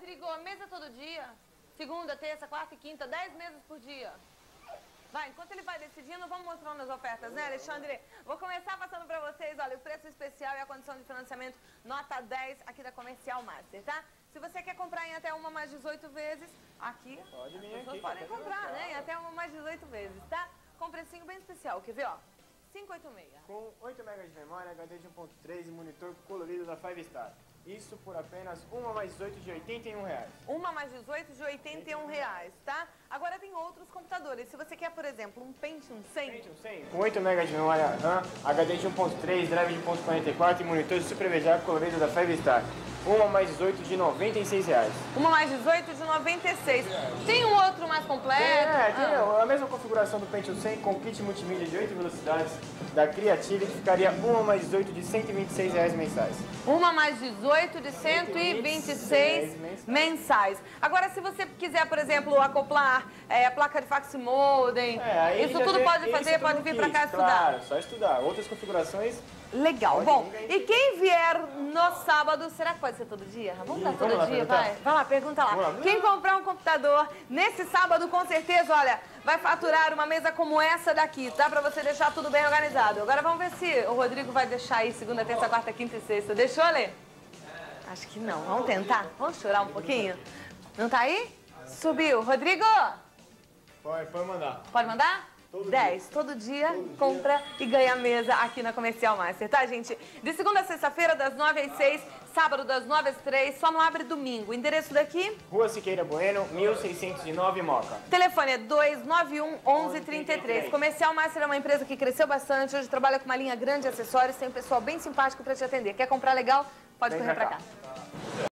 Rodrigo, mesa todo dia. Segunda, terça, quarta e quinta, 10 mesas por dia. Vai, enquanto ele vai decidindo, vamos mostrando as ofertas, né, Alexandre? Vou começar passando pra vocês, olha, o preço especial e a condição de financiamento nota 10 aqui da Comercial Master, tá? Se você quer comprar em até uma mais 18 vezes, aqui, pode vir, as pessoas podem comprar, né, em até uma mais 18 vezes, tá? Com um precinho bem especial, quer ver, ó? 586. Com 8 MB de memória, HD de 1.3 e monitor colorido da Five Star. Isso por apenas uma mais 18 de R$81. Uma mais 18 de R$81, tá? Agora tem outros computadores. Se você quer, por exemplo, um Pentium 100... Pentium 100, com 8 MB de memória RAM, HD de 1.3, drive de 1.44 e monitor Super VGA colorido da Five Star. Uma mais 18 de R$96. Uma mais 18 de 96. Tem um outro mais completo? Tem a mesma configuração do Pentium 100 com kit multimídia de 8 velocidades da Creative, que ficaria uma mais 18 de R$126 mensais. Uma mais 18 de 126 mensais. Agora, se você quiser, por exemplo, acoplar a placa de fax modem, isso tudo pode fazer, pode vir para cá estudar. Claro, só estudar. Outras configurações... Legal. Bom, e quem vier no sábado, será que pode ser todo dia? Vamos dar todo dia, vai? Vai lá, pergunta lá. Quem comprar um computador nesse sábado, com certeza, olha, vai faturar uma mesa como essa daqui, tá? Pra você deixar tudo bem organizado. Agora vamos ver se o Rodrigo vai deixar aí segunda, terça, quarta, quinta e sexta. Deixou, Lê? Acho que não. Vamos tentar? Vamos chorar um pouquinho? Não tá aí? Subiu. Rodrigo? Pode mandar. Pode mandar? 10. Todo dia compra e ganha mesa aqui na Comercial Master, tá, gente? De segunda a sexta-feira, das 9 às 6, sábado das 9 às 3, só não abre domingo. O endereço daqui? Rua Siqueira Bueno, 1609, Moca. Telefone é 291-1133. Comercial Master é uma empresa que cresceu bastante, hoje trabalha com uma linha grande de acessórios, tem um pessoal bem simpático para te atender. Quer comprar legal? Pode correr pra cá.